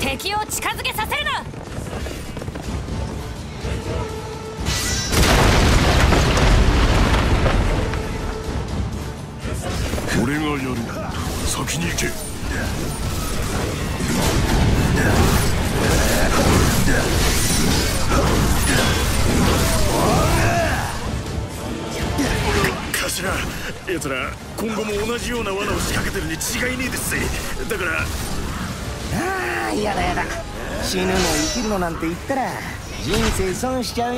敵を近づけさせるな。 俺がやる。先に行け。頭、奴ら今後も同じような罠を仕掛けてるに違いねえですぜ。だからああ、やだやだ。死ぬの生きるのなんて言ったら人生損しちゃうよ。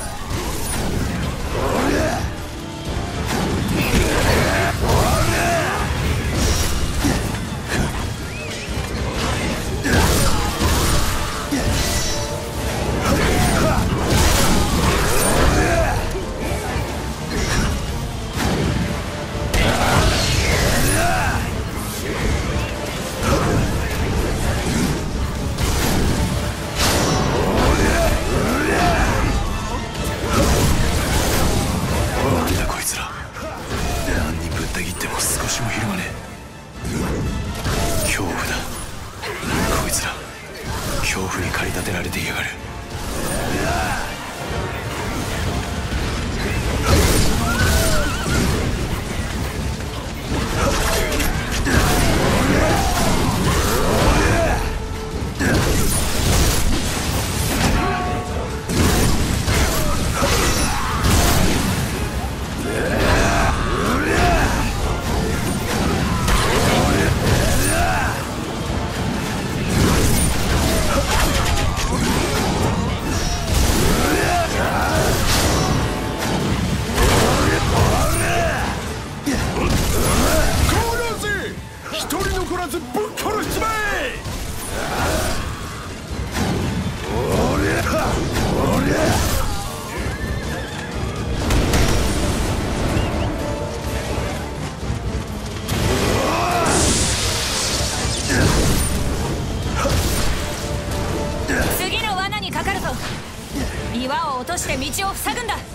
岩を落として道を塞ぐんだ。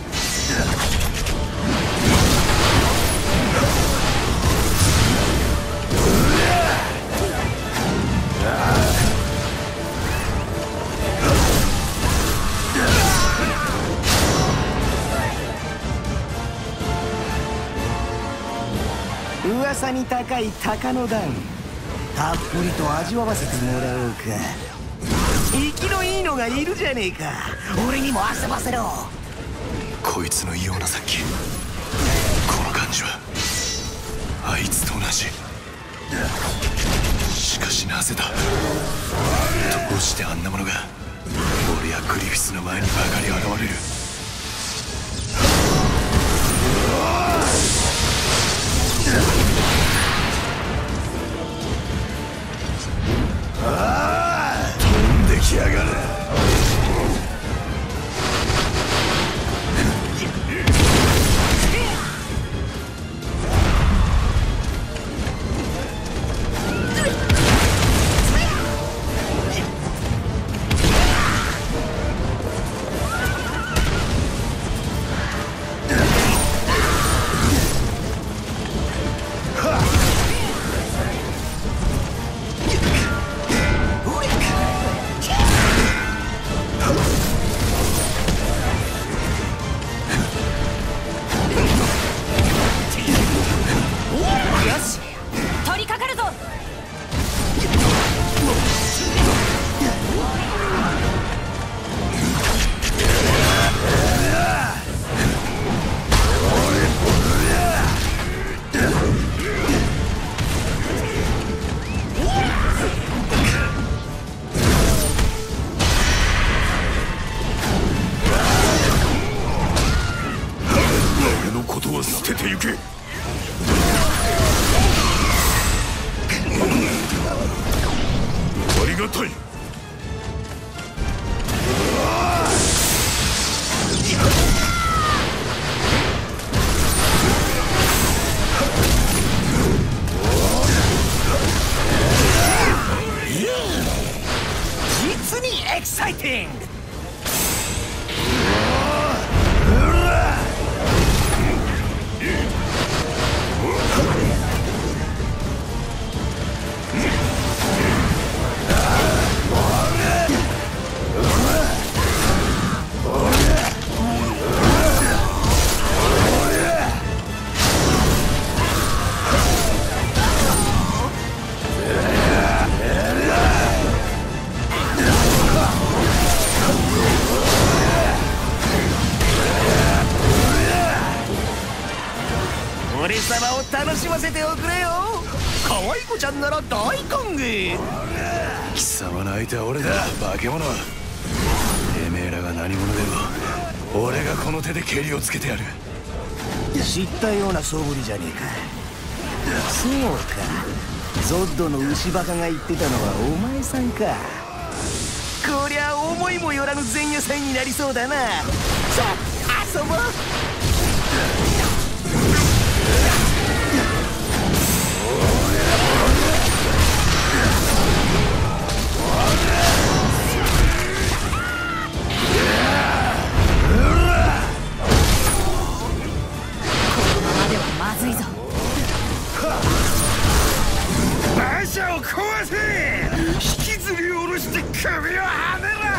噂に高い鷹の段、たっぷりと味わわせてもらおうか。生きのいいのがいるじゃねえか。俺にも遊ばせろ。 こいつの異様な殺気、この感じはあいつと同じ。しかしなぜだ。どうしてあんなものが俺やグリフィスの前にばかり現れる。飛んできやがる。捨ててゆけ。ありがたい。 実にエキサイティング。 俺様を楽しませておくれよ。可愛い子ちゃんなら大歓迎。 貴様の相手は俺だ、化け物。てめえらが何者でも俺がこの手でケリをつけてやる。 知ったような素振りじゃねえか。そうか、ゾッドの牛バカが言ってたのはお前さんか。こりゃ思いもよらぬ前夜祭になりそうだな。さあ遊ぼう。 馬車を壊せ。引きずり下ろして首をはねろ。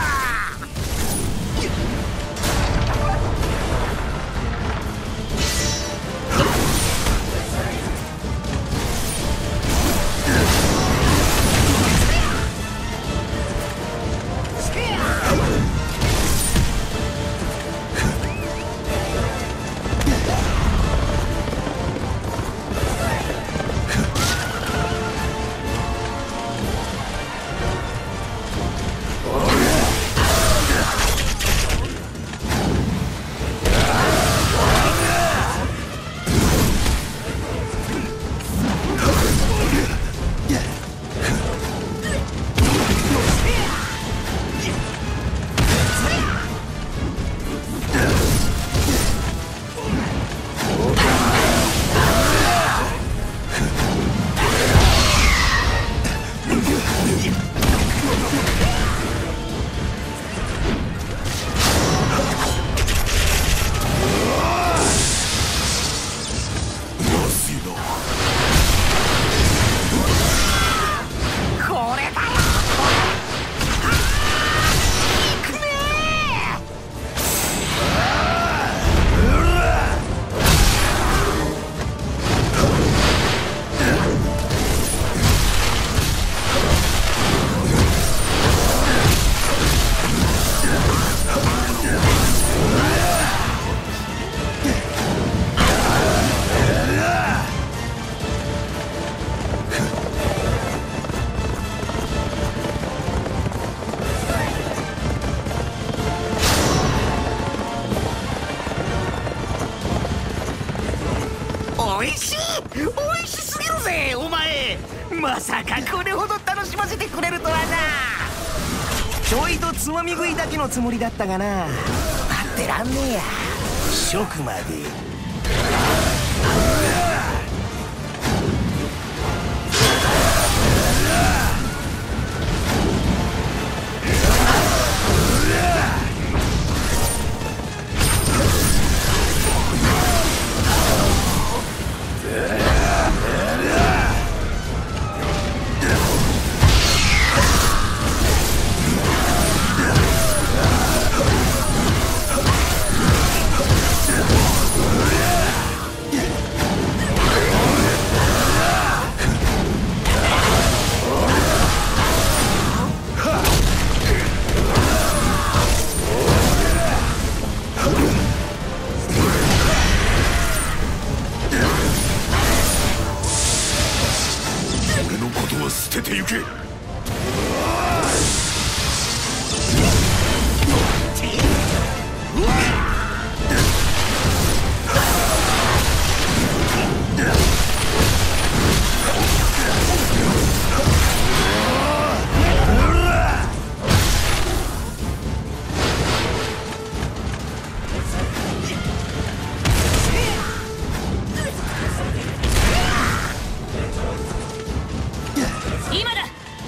おいしすぎるぜお前。まさかこれほど楽しませてくれるとはな。ちょいとつまみ食いだけのつもりだったがな。待ってらんねえや、食まで。 捨ててゆけ。 今だ。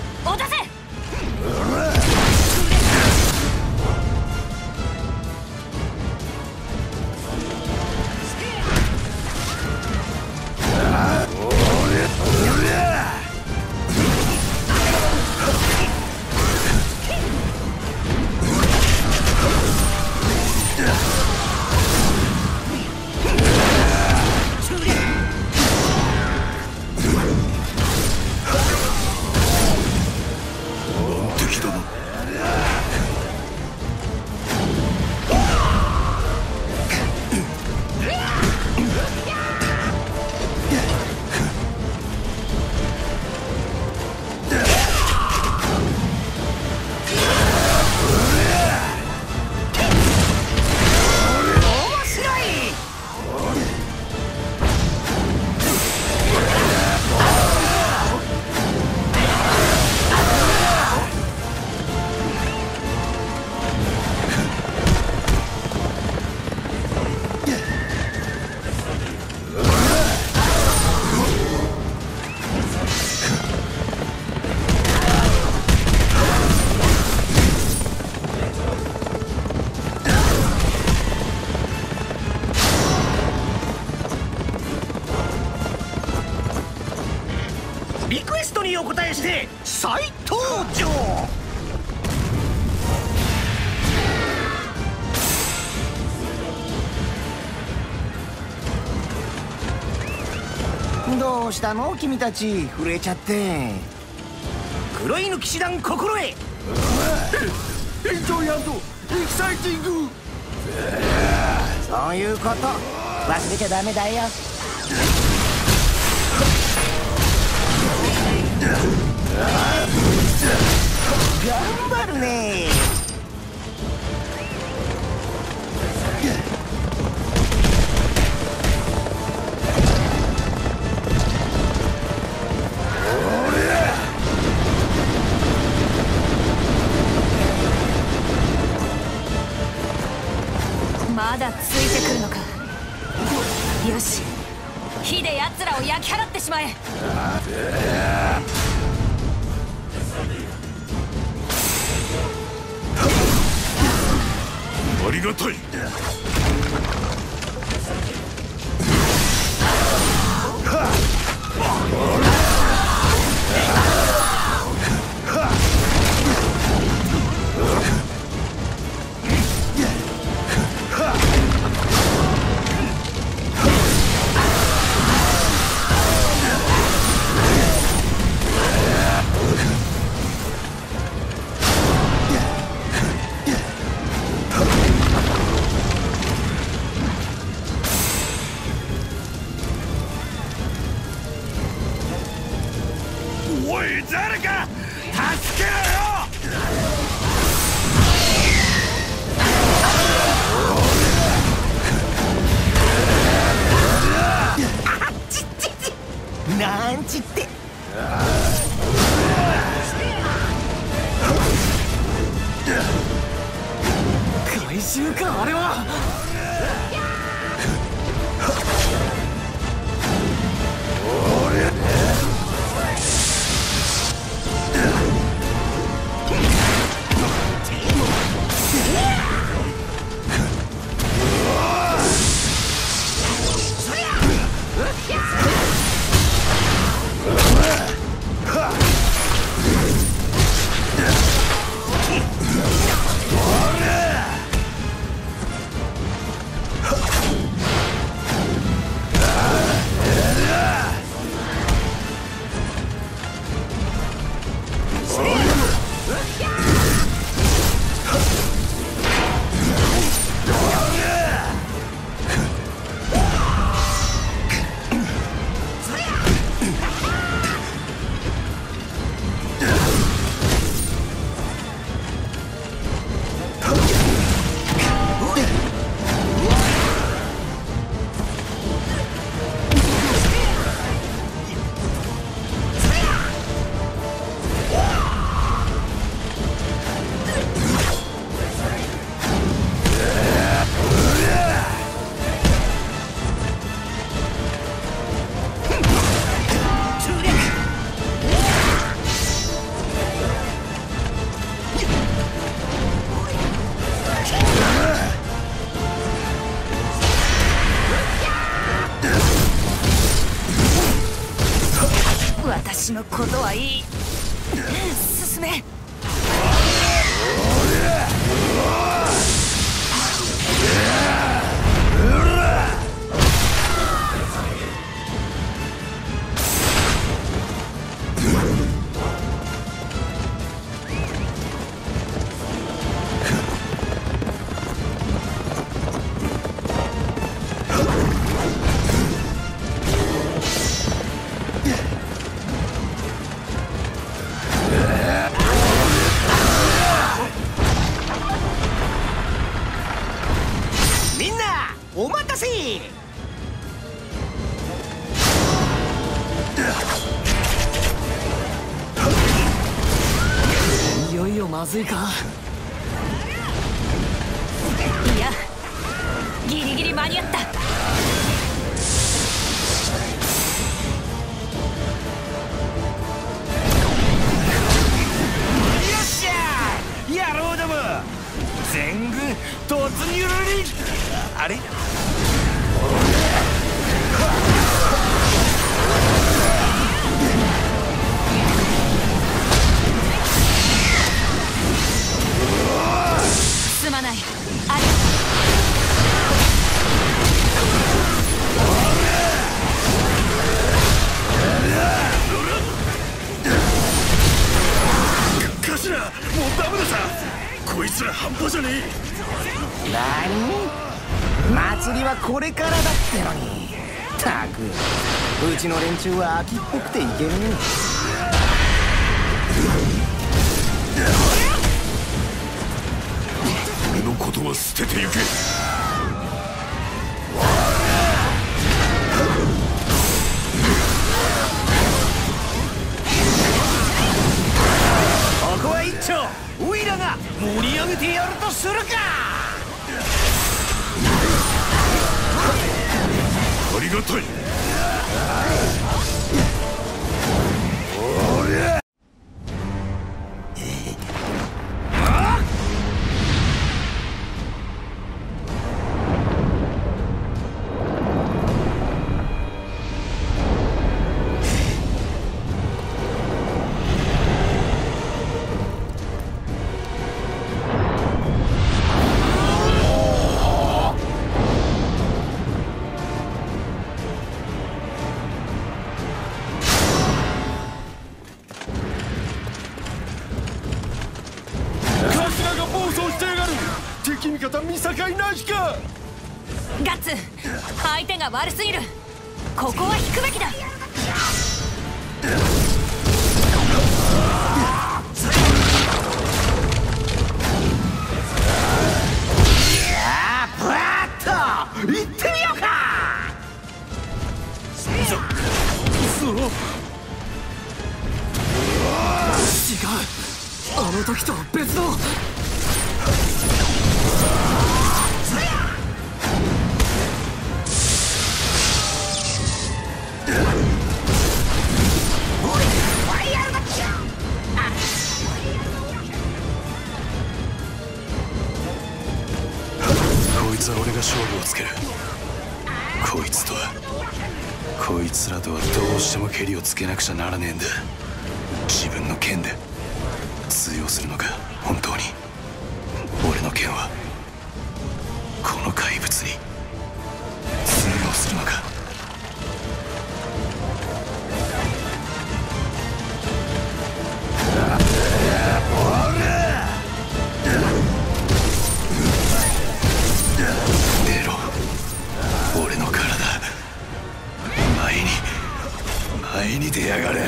リクエストにお応えして再登場。どうしたの君たち、震えちゃって。黒犬騎士団心得。エンジョイ&エキサイティング。そういうこと忘れちゃダメだよ。頑張るね。 まだついてくるのか。よし、火で奴らを焼き払ってしまえ。 ありがたい。おい、誰か助けろよ。 なんちって。 怪獣かあれは。 私のことはいい。進め。 お待たせ。 いよいよまずいか。 いや、ギリギリ間に合った。 よっしゃ、野郎ども、全軍突入に。あれ、 これからだってのに。たくうちの連中は秋っぽくていけね俺のことは捨ててゆけ。 ここは一丁オイラが盛り上げてやるとするか。 ありがたい。 敵味方見境なしか。 ガッツ、相手が悪すぎる。ここは引くべきだ。 ブワーッと行ってみようか。 違う、あの時とは別の。 こいつは俺が勝負をつける。こいつらとはどうしてもケリをつけなくちゃならねえんだ。自分の剣で通用するのか。本当に俺の剣はこの怪物に通用するのか。出ろ、俺の体。前に出やがれ。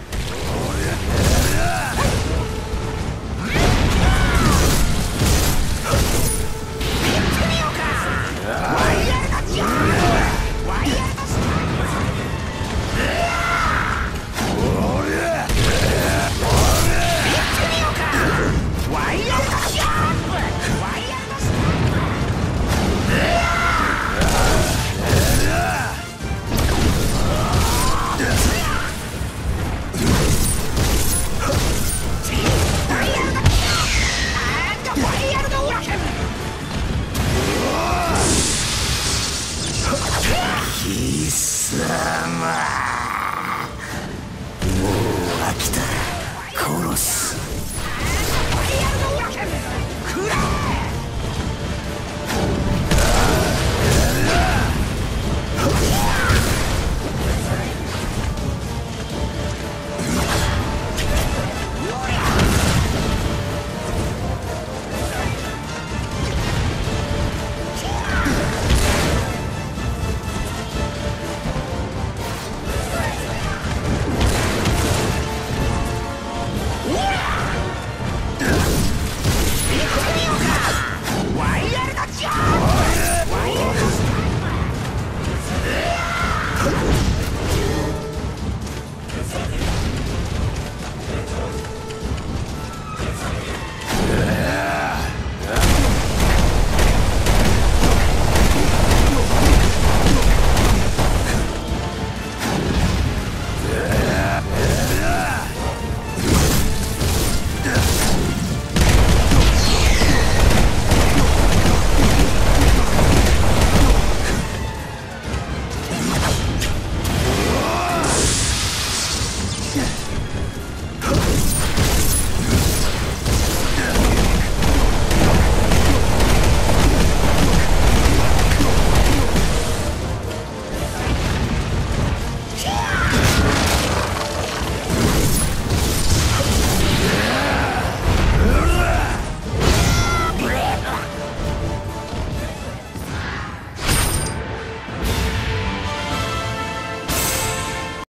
貴様、もう飽きた。殺す。ワイヤルだっちゃ。